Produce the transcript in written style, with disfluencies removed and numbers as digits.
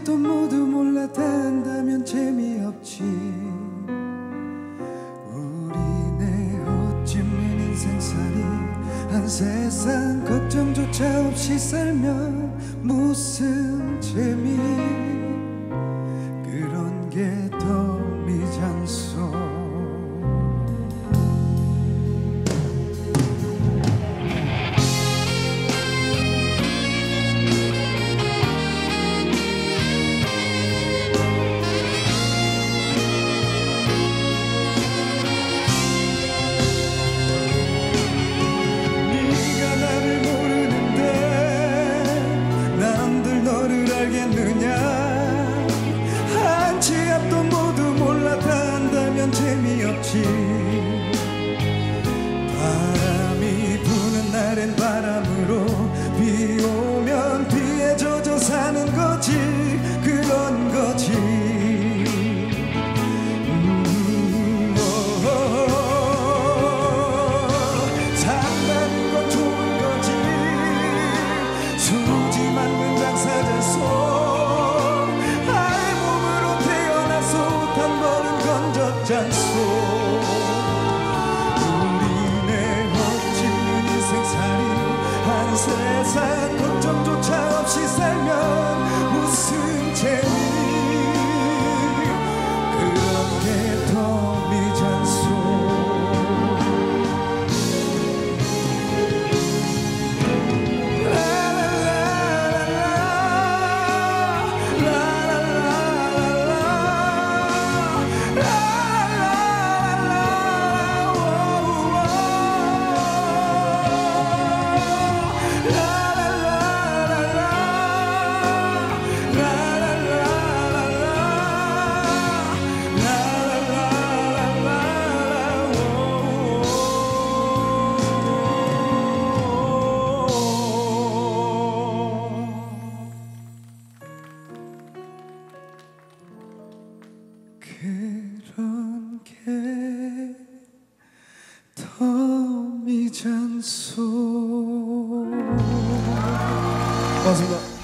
앞도 모두 몰랐단다면 재미없지. 우리네 어찌면 인생살이 한 세상 걱정조차 없이 살면 무슨 재미. 그런 게 더 미장소. 재미없지. 바람이 부는 날엔 바람으로, 비 오면 비에 젖어 사는 거지. 그런 거지. 산다는 건 좋은 거지. 수지 맞는 장사자손. 알몸으로 태어나서 옷 한 벌은 건졌잖소. 우리네 멋진 인생살이 한 세상 걱정조차 없이 살면 무슨 재미. 그런 게 더 미장소. 그런 게 더 미장소. 고맙습니다.